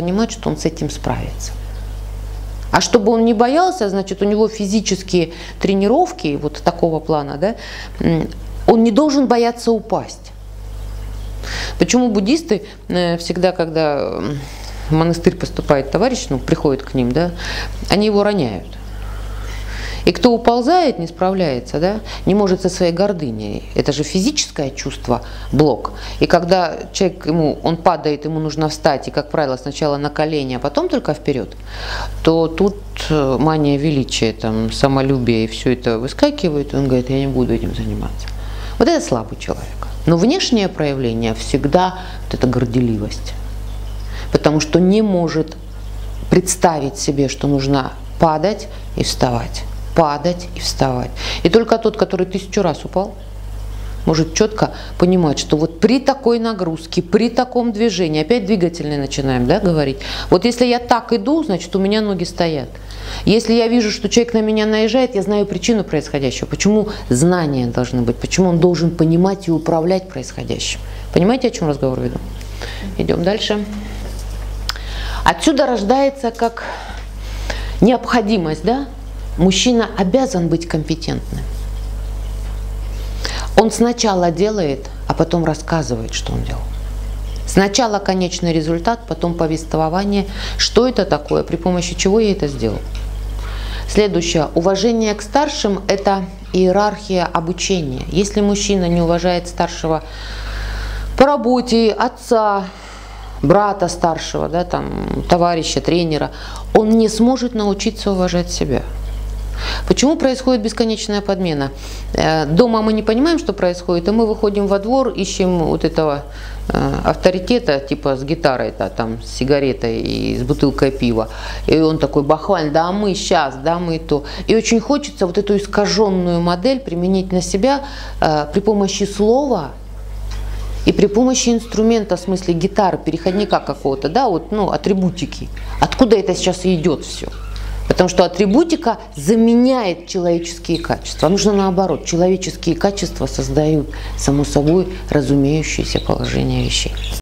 понимать, что он с этим справится. А чтобы он не боялся, значит, у него физические тренировки вот такого плана, да, он не должен бояться упасть. Почему буддисты всегда, когда в монастырь поступает товарищ, ну, приходит к ним, да, они его роняют. И кто уползает, не справляется, да, не может со своей гордыней. Это же физическое чувство, блок. И когда человек, он падает, ему нужно встать, и, как правило, сначала на колени, а потом только вперед, то тут мания величия, там, самолюбие и все это выскакивает, и он говорит, я не буду этим заниматься. Вот это слабый человек. Но внешнее проявление всегда вот эта горделивость. Потому что не может представить себе, что нужно падать и вставать. Падать и вставать. И только тот, который 1000 раз упал, может четко понимать, что вот при такой нагрузке, при таком движении, опять двигательные начинаем, да, говорить, вот если я так иду, значит у меня ноги стоят. Если я вижу, что человек на меня наезжает, я знаю причину происходящего, почему знания должны быть, почему он должен понимать и управлять происходящим. Понимаете, о чем разговор веду? Идем дальше. Отсюда рождается как необходимость, да? Мужчина обязан быть компетентным. Он сначала делает, а потом рассказывает, что он делал. Сначала конечный результат, потом повествование, что это такое, при помощи чего я это сделал. Следующее. Уважение к старшим – это иерархия обучения. Если мужчина не уважает старшего по работе, отца, брата старшего, да, там, товарища, тренера, он не сможет научиться уважать себя. Почему происходит бесконечная подмена? Дома мы не понимаем, что происходит, и мы выходим во двор, ищем вот этого авторитета, типа с гитарой, там, с сигаретой и с бутылкой пива. И он такой бахвальный, да мы сейчас, да мы то. И очень хочется вот эту искаженную модель применить на себя при помощи слова и при помощи инструмента, в смысле гитары, переходника какого-то, да, вот, ну, атрибутики. Откуда это сейчас идет все? Потому что атрибутика заменяет человеческие качества. Нужно наоборот. Человеческие качества создают само собой разумеющееся положение вещей.